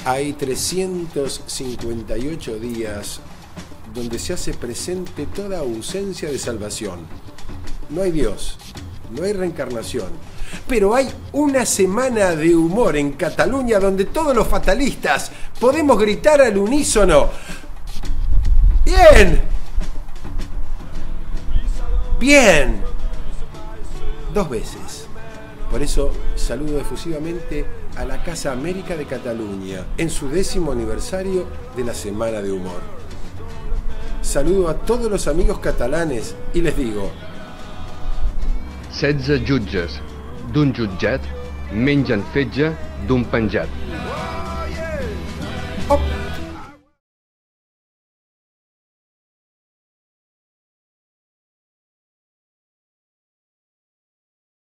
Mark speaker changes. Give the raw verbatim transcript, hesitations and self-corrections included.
Speaker 1: Hay trescientos cincuenta y ocho días donde se hace presente toda ausencia de salvación. No hay Dios, no hay reencarnación, pero hay una semana de humor en Cataluña donde todos los fatalistas podemos gritar al unísono: ¡bien! ¡Bien! Dos veces. Por eso saludo efusivamente a la Casa América de Cataluña en su décimo aniversario de la Semana de Humor. Saludo a todos los amigos catalanes y les digo:
Speaker 2: setze jutges d'un jutjat mengen fetge d'un penjat.
Speaker 1: ¡Oh!